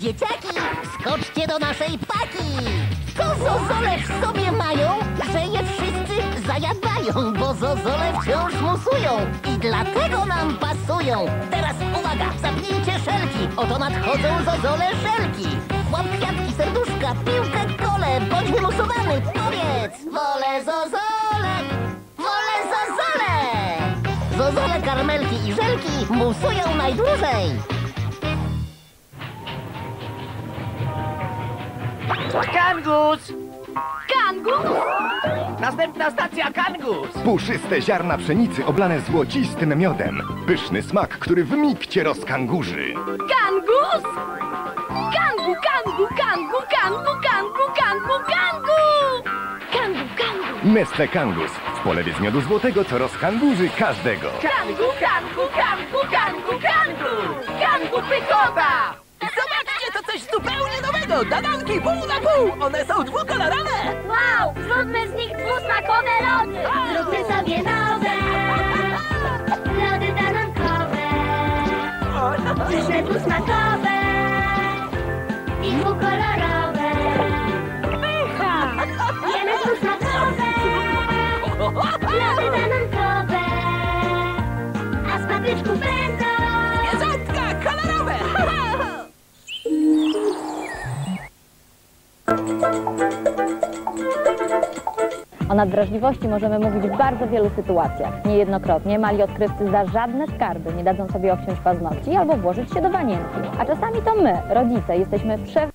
Dzieciaki, skoczcie do naszej paki! Co zozole w sobie mają, że je wszyscy zajadają, bo zozole wciąż musują i dlatego nam pasują. Teraz uwaga, zapnijcie szelki, oto nadchodzą zozole szelki. Łap kwiatki, serduszka, piłkę, kole, bądź wymusowany, powiedz! Wolę zozole, wolę zozole! Zozole, karmelki i żelki musują najdłużej. Kangus! Kangus! Następna stacja Kangus! Puszyste ziarna pszenicy oblane złocistym miodem. Pyszny smak, który w mig cię rozkangurzy. Kangus! Kangu, kangu, kangu, kangu, kangu, kangu, kangu! Kangu, kangu! Nestle Kangus. W polewie z miodu złotego, co rozkangurzy każdego. Kangu, kangu, kangu, kangu, kangu! Kangu pykota! Zobaczcie, to coś zupełnie nowego! Dananki pół na pół! One są dwukolorowe! Wow! Zróbmy z nich dwusmakowe lody! Zróbmy sobie nowe lody danonkowe. Pyszne, dwusmakowe i dwukolorowe. Jemy dwusmakowe lody danonkowe. A z patyczków będą Zwierzątka kolorowe! O nadwrażliwości możemy mówić w bardzo wielu sytuacjach. Niejednokrotnie mali odkrywcy za żadne skarby nie dadzą sobie obciąć paznokci albo włożyć się do wanienki. A czasami to my, rodzice, jesteśmy